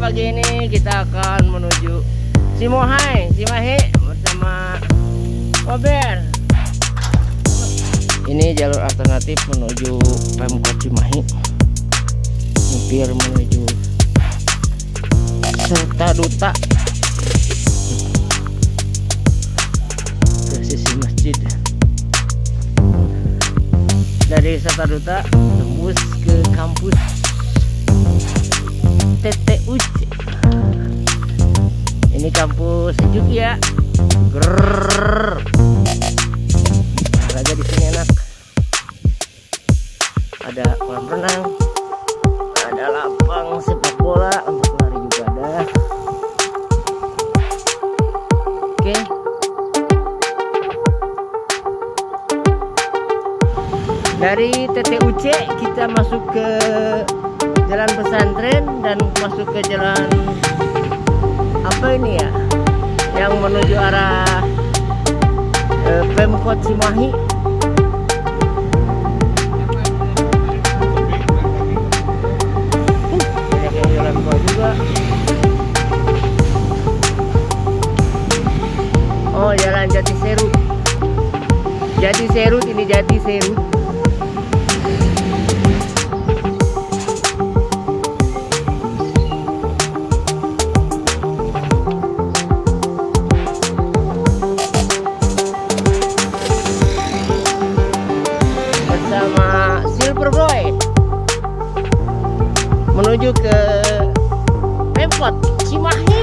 pagi ini kita akan menuju Cimahi bersama Waber. Ini jalur alternatif menuju Pemkot Cimahi, hampir menuju Serta Duta ke sisi masjid. Dari Serta Duta tembus ke kampus TTUC. Ini kampus sejuk ya. Grrrr. Olahraga di sini enak. Ada kolam renang, ada lapang sepak bola, untuk lari juga ada. Oke. Dari TTUC kita masuk ke jalan pesantren dan masuk ke jalan apa ini ya, yang menuju arah Pemkot Cimahi. Banyak yang jalan tua juga. Oh, jalan Jati Serut. Jati Serut, ini Jati Serut. Menuju ke Pemkot Cimahi.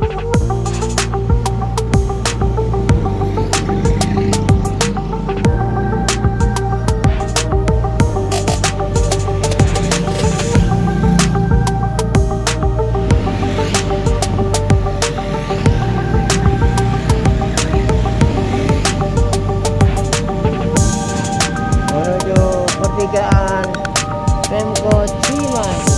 Menuju pertigaan Pemkot Cimahi.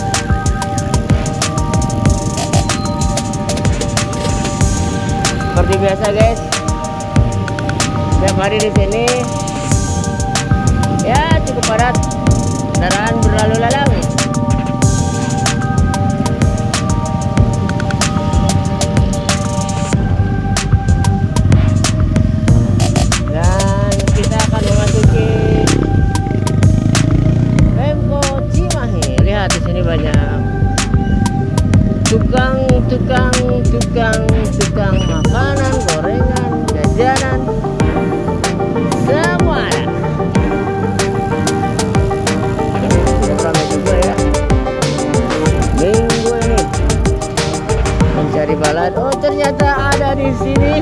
Seperti biasa guys, setiap hari di sini ya cukup padat, kendaraan berlalu lalang. Dan kita akan memasuki Pemkot Cimahi. Lihat di sini banyak tukang makanan, gorengan, jajanan, semua ada. Ramai juga ya minggu ini mencari balad. Oh, ternyata ada di sini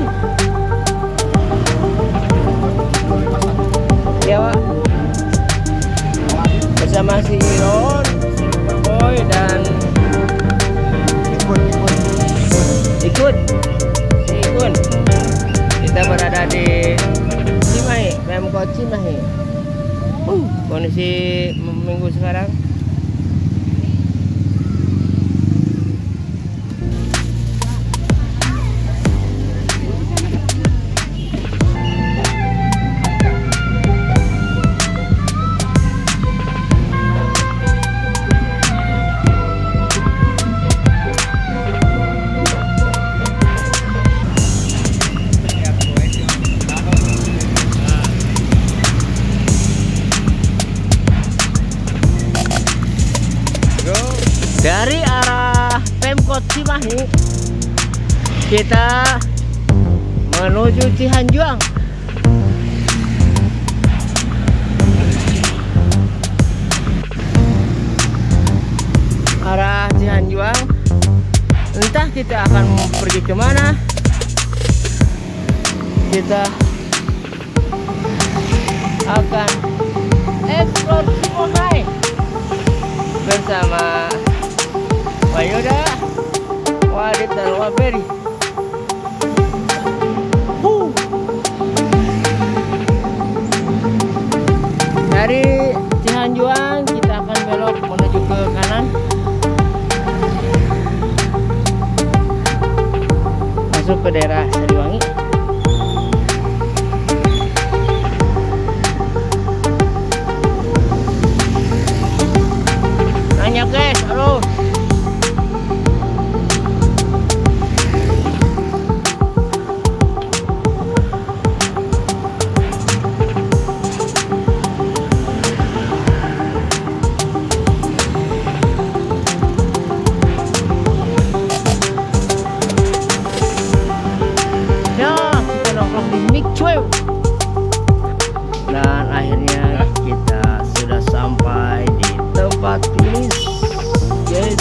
ya Pak, bersama si Iron, si Boy dan ikut. Kita berada di Cimahi, Pemkot Cimahi. Kondisi minggu sekarang. Dari arah Pemkot Cimahi kita menuju Cihanjuang. Arah Cihanjuang, entah kita akan pergi kemana. Kita akan eksplor Cimahi bersama Wayoda, Wadid dan Waberi. Dari Cihanjuang kita akan belok menuju ke kanan, masuk ke daerah Sariwangi. Nanya guys, halo. vlog di Mik Cuy. Dan akhirnya kita sudah sampai di tempat finish, guys.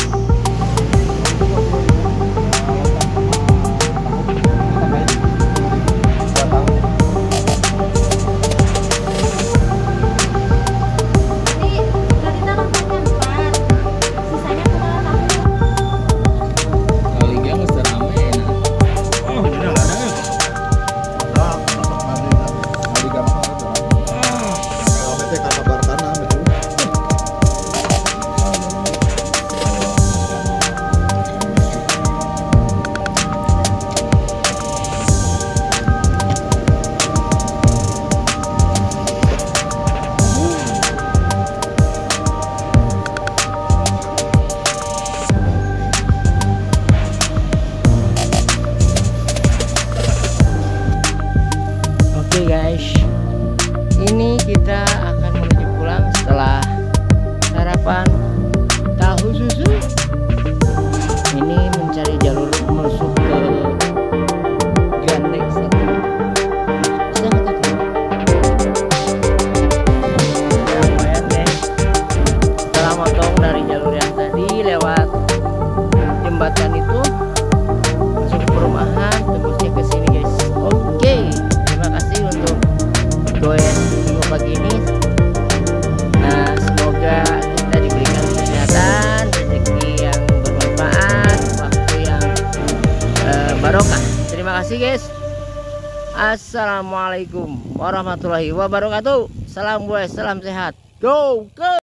Oke guys, ini kita akan menuju pulang setelah sarapan tahu susu. Ini mencari jalur masuk ke Gandeng satu. Lumayan deh. Setelah motong dari jalur yang tadi lewat jembatan itu masuk ke perumahan, tembusnya ke sini guys. Oke. Terima kasih untuk goes minggu pagi ini. Nah, semoga kita diberikan kesehatan, rezeki yang bermanfaat, waktu yang barokah. Terima kasih guys. Assalamualaikum warahmatullahi wabarakatuh. Salam buat, salam sehat. Go.